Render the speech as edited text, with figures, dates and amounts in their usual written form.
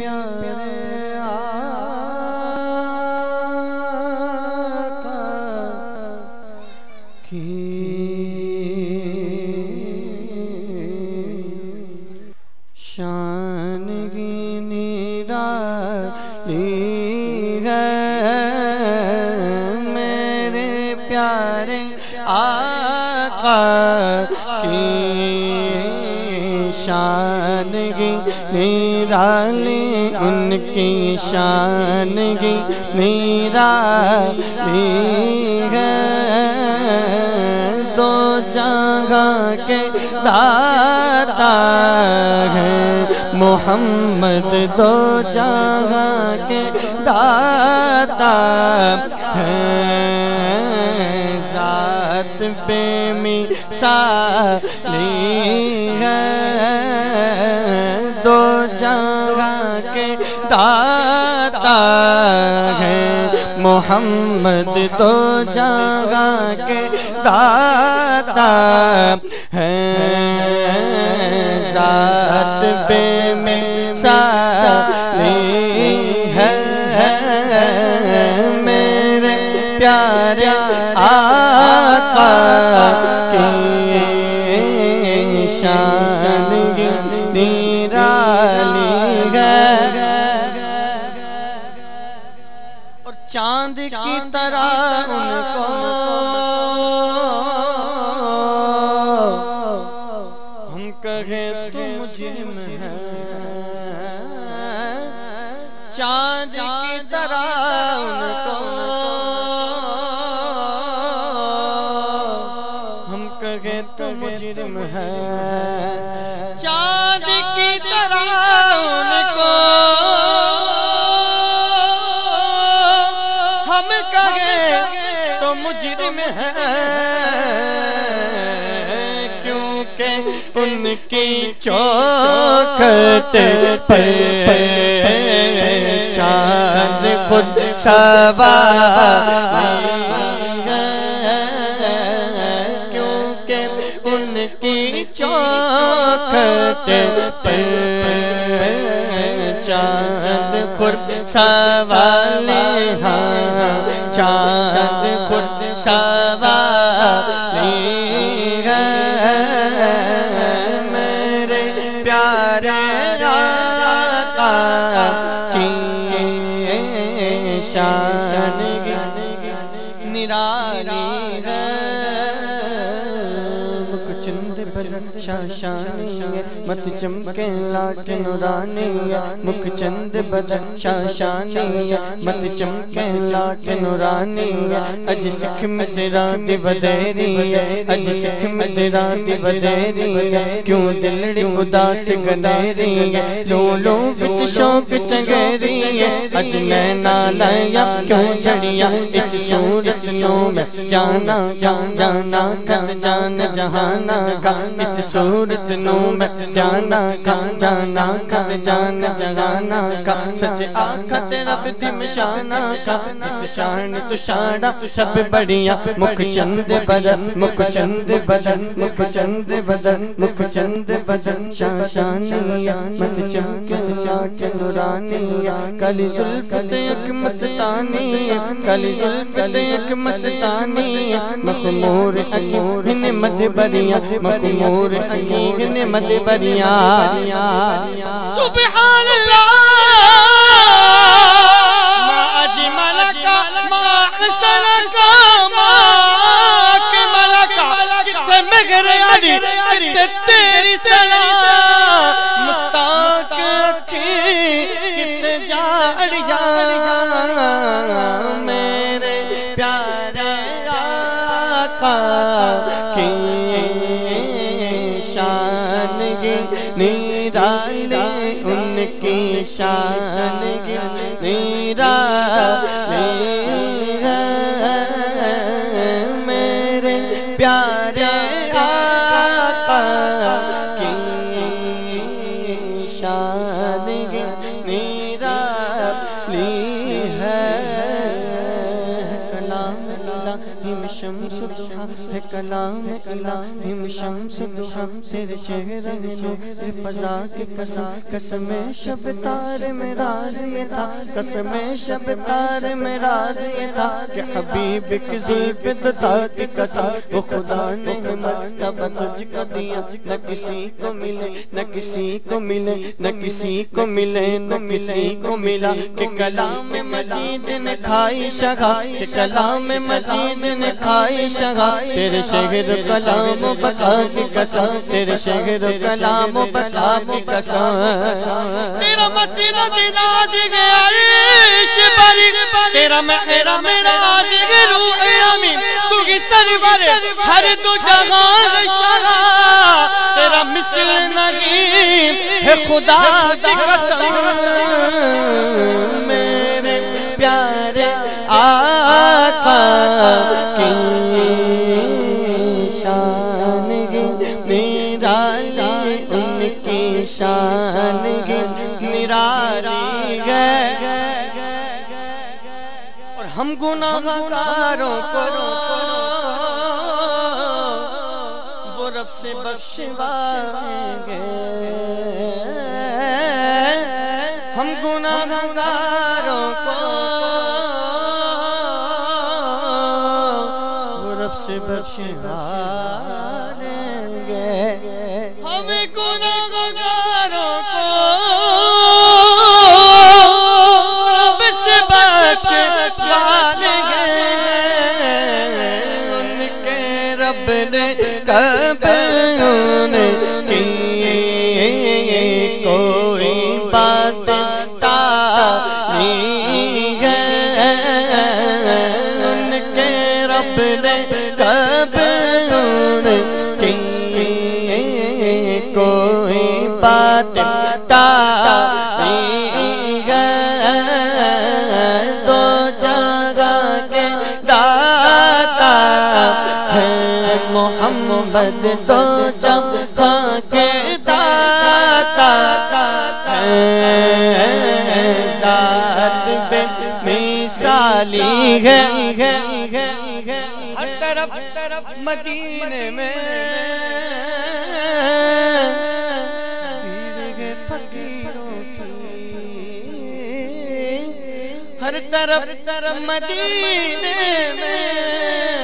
پیارے آقا کی شان کی نرالی ہے میرے پیارے آقا کی شان کی نرالی ان کی شان کی نرالی ہے دو جہاں کے داتا ہے محمد دو جہاں کے داتا ہے ذات بے مثالی ہے دو جہاں کے داتا ہے محمد دو جہاں کے داتا ہے ذات بے مثالی ہے میرے پیارے آقا کی شان کی نرالی ہے اور چاند کی طرح ان کو ہم کہیں تو مجرم ہے چاند کی طرح ان کو ہم کہیں تو مجرم ہے چاند کی طرح ان کو ہم کہیں تو مجرم ہے کیونکہ ان کی چوکھٹ پہ چاند خود سواری ہے کیونکہ ان کی چوکھٹ پہ چاند خود سواری ہے چاند خود سواری ہے میرے پیارے آقا کی شان نرالی ہے مکھ چند بدن شاشانی ہے مت چمکے لاٹ نورانی ہے مکھ چند بدن شاشانی ہے مت چمکے لاٹ نورانی ہے اج سکھ میں تیرا دی وزیری ہے اج سکھ میں تیرا دی وزیری ہے کیوں دلڑی اداس گنیری ہے لو لو وچ شوق چنگیری ہے اج نینا لائیا کیوں جھڑیا اس صورت نو میں جانا جانا کر جان جہانا کا اس صورت نو میں جانا جانا کر جان جہانا کا سچ آخت رب دی مشانہ کا اس شان تو شانہ سب بڑھیا مکھ چند بدن مکھ چند بدن مکھ چند بدن مکھ چند بدن شاشانی مت چمکے لاٹ نورانی کالی زلف ایک مستانی کالی زلف ایک مستانی مخمور اکین مدبریاں مخمور اکین مدبریاں سبحان اللہ ما اجملک ما احسنک ما اکملک کتے مگر علی کتے تیری سلام مستاق اکھی کتے جاڑ میرے پیارے آقا کی شان کی نرالی ان کی شان کی نرالی ہے میرے پیارے آقا کی شان کی نرالی ہے کلام الہی میں شمس الضحیٰ ہے کلام الہی شمس دوحا تیرے چہرہ نور فضا کی قسم قسم شب تار میں راز یہ تھا قسم شب تار میں راز یہ تھا کہ حبیب کی زلف دتا کی قسم وہ خدا نے مرتبہ تجھ کو دیا نہ کسی کو ملے نہ کسی کو ملے نہ کسی کو ملے نہ کسی کو ملا کہ کلام مجید نے کھائی شگا کہ کلام مجید نے کھائی شگا تیرے شہر کلام و بقا کی قسم تیرے شہر کلام و بقا کی قسم تیرا مسیلہ ناز گیا عیش بری تیرا محرم میرا آزی روح امین تو کی سرور ہر دو جگہ شگا تیرا مثل نہیں ہے خدا کی قسم میرے پیارے آقا کی شان گی نرالی ان کی شان گی نرالی ہے اور ہم گناہگاروں کو وہ رب سے بخشوائیں گے ہم گناہگاروں کو وہ رب سے بخشوائیں گے ہم گناہگاروں کو رب سے بخشوائیں گے ان کے رب نے کب انہیں کی کوئی بات تاری ہے ان کے رب نے کب انہیں کی کوئی بات تاری ہے دو جگہ کے داتا ہے محمد دو جگہ کے داتا ہے ذات بے مثالی ہے ہر طرف مدینے میں بھیڑ فقیروں کی ہر طرف مدینے میں